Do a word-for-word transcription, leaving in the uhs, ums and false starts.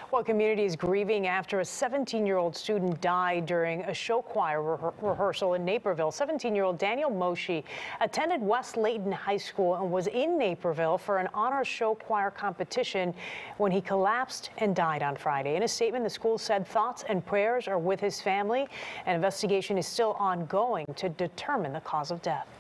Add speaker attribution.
Speaker 1: Well, community is grieving after a seventeen-year-old student died during a show choir re rehearsal in Naperville. seventeen-year-old Daniel Moshe attended West Leyden High School and was in Naperville for an honor show choir competition when he collapsed and died on Friday. In a statement, the school said thoughts and prayers are with his family. An investigation is still ongoing to determine the cause of death.